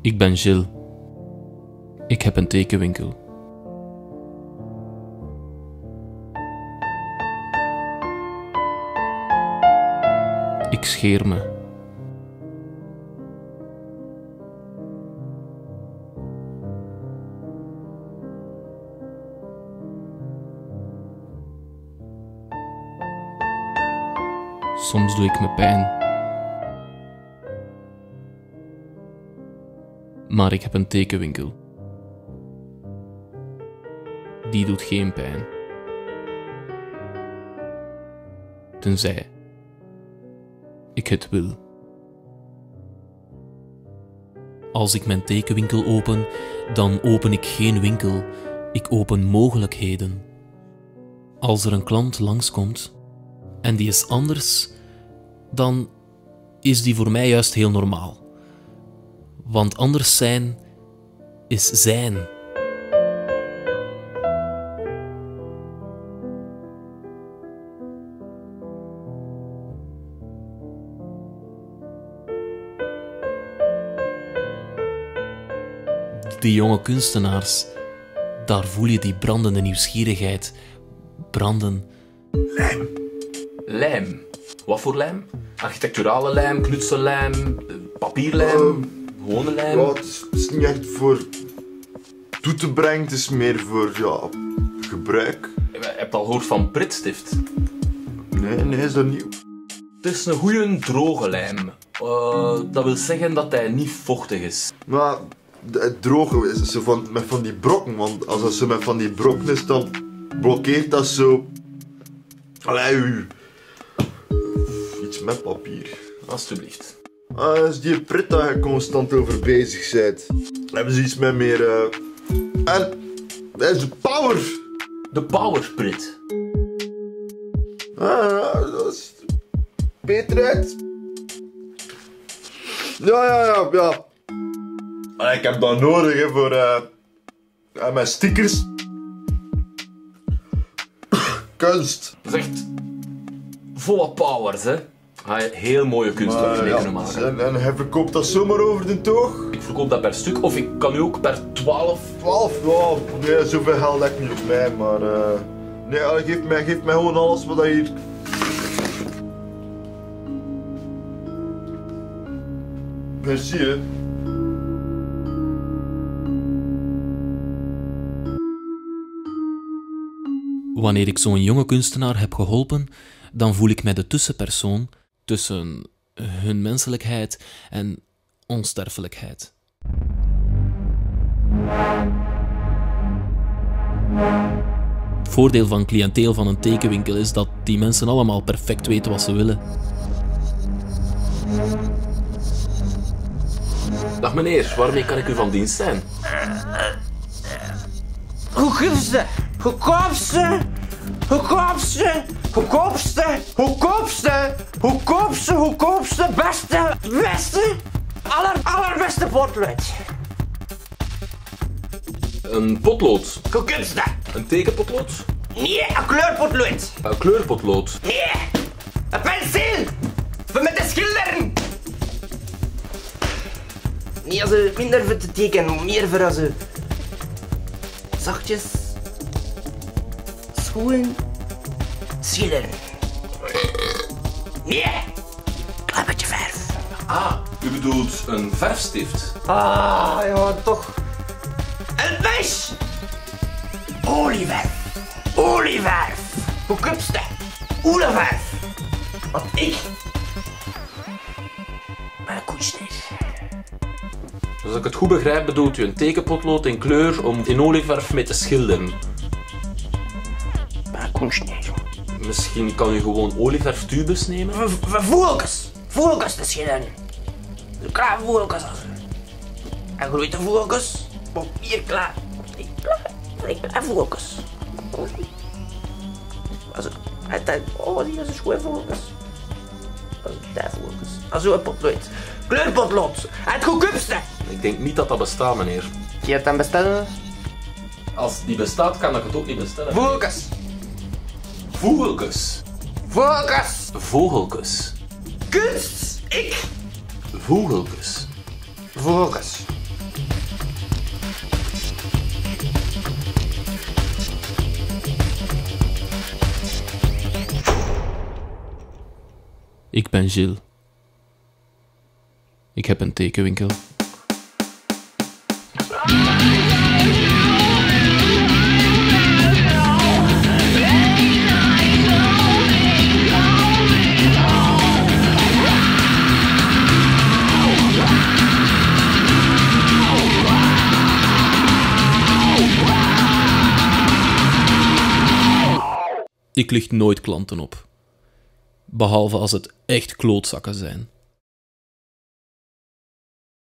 Ik ben Gilles. Ik heb een tekenwinkel. Ik scheer me. Soms doe ik me pijn. Maar ik heb een tekenwinkel. Die doet geen pijn. Tenzij ik het wil. Als ik mijn tekenwinkel open, dan open ik geen winkel. Ik open mogelijkheden. Als er een klant langskomt en die is anders, dan is die voor mij juist heel normaal. Want anders zijn is zijn. Die jonge kunstenaars, daar voel je die brandende nieuwsgierigheid. Branden. Lijm. Lijm? Wat voor lijm? Architecturale lijm, knutsellijm, papierlijm, gewone lijm? Ja, het is niet echt voor toe te brengen, het is meer voor gebruik. Je hebt al gehoord van pritstift? Nee, is dat nieuw? Het is een goede droge lijm. Dat wil zeggen dat hij niet vochtig is. Maar het droge is zo met van die brokken, want als dat zo met van die brokken is, dan blokkeert dat zo... Allee, iets met papier. Alsjeblieft. Dat is die prit dat je constant over bezig bent. Hebben ze iets met meer... En dat is de power. De powerprit. Dat is... Beter uit. Ja. Ik heb dat nodig hè, voor mijn stickers. Kunst. Dat is echt volle powers, hè. Ga je heel mooie kunstwerken mee kunnen maken. En hij verkoopt dat zomaar over de toog? Ik verkoop dat per stuk, of ik kan u ook per 12... 12? Ja, nee, zoveel geld heb ik niet op mij, maar... Nee, geef mij gewoon alles wat hier... Merci, hè. Wanneer ik zo'n jonge kunstenaar heb geholpen, dan voel ik mij de tussenpersoon tussen hun menselijkheid en onsterfelijkheid. Het voordeel van cliënteel van een tekenwinkel is dat die mensen allemaal perfect weten wat ze willen. Dag meneer, waarmee kan ik u van dienst zijn? Goedkoopste, goedkoopste, goedkoopste, goedkoopste, goedkoopste, goedkoopste, goedkoopste, beste, allerbeste potlood. Een potlood. Goedkoopste. Een tekenpotlood? Nee, een kleurpotlood. Een kleurpotlood. Nee, een penseel. Voor met te schilderen. Nee, als je minder voor te tekenen, meer voor als je zachtjes, schoon, schilderen. Nee, een beetje verf. Ah, u bedoelt een verfstift? Ah, ja, toch. Een mes. Olieverf. Olieverf. Goedkoopste. Olieverf. Want ik ben een koetsneer. Dus als ik het goed begrijp, bedoelt u een tekenpotlood in kleur om in olieverf mee te schilderen. Ik ben een koetsneer. Misschien kan u gewoon olieverftubes nemen? Voelkes. Voelkes te schilderen. Zo klaar voelkes als en grote voelkes. Papier klaar. Klaar voelkes. Oh, die is een schoon voelkes. Dat voelkes. Als een potlood. Kleurpotlood. Het goedkoopste. Ik denk niet dat dat bestaat, meneer. Je hebt hem bestellen? Als die bestaat, kan ik het ook niet bestellen. Voelkes. Vogelkes. Voelkes. Vogelkes. Kunst. Ik. Vogelkes. Voelkes. Ik ben Gilles. Ik heb een tekenwinkel. Ik licht nooit klanten op. Behalve als het echt klootzakken zijn.